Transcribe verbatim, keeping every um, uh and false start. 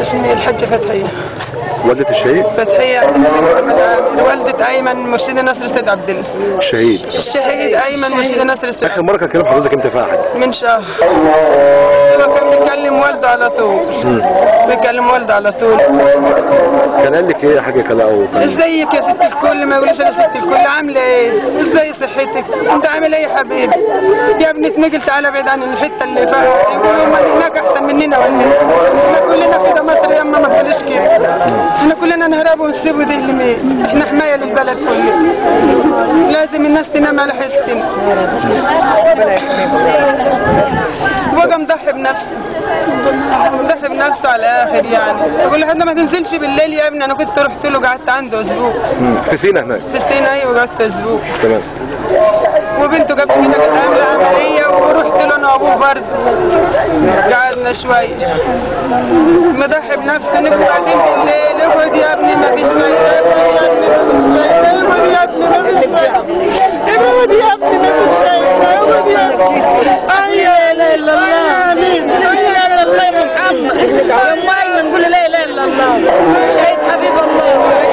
اسمي الحاجة فتحية. والدة الشهيد؟ فتحية محمد عامر، والدة أيمن مرشد نصر السيد عبد الله. الشهيد؟ الشهيد أيمن مرشد نصر السيد. آخر مرة كان كلام حضرتك امتى فيها حاجة؟ من شهر. هو كان بيكلم والده على طول. بيكلم والده على طول. كان قال لك ايه يا حاجة كلا او ازيك يا ست الكل؟ ما يقوليش انا ست الكل، عاملة ايه؟ ازاي صحتك؟ انت عامل ايه يا حبيبي؟ يا ابني اتنقل تعالى بعيد عن الحتة اللي فيها، يقولوا هم اللي هناك احسن مننا ولا ايه؟ احنا كلنا كده مصر يا اما ما تقوليش كده. احنا كلنا نهرب ونسيبوا دي لمين؟ احنا حماية للبلد كلها. لازم الناس تنام على حستنا. بقى مضحي بنفسه. مضحي بنفسه على الاخر يعني. بقول له ما تنزلش بالليل يا ابني، انا كنت رحت له قعدت عنده اسبوع. في سينا هناك؟ في سينا ايوه قعدت اسبوع. تمام. وبنته قبل كده كانت عامله عمليه ورحت له انا وابوه برضه. قعدنا شويه. مضحي بنفسه نبقى قاعدين بالليل، اقعد يا ابني ما فيش فايده، اقعد يا ابني ما فيش فايده، اقعد يا ابني ما فيش فايده، اقعد يا ابني. لا اله الا الله، امين. لا اله الا الله يا محمد. والله نقول لا اله الا الله. شهيد حبيب الله.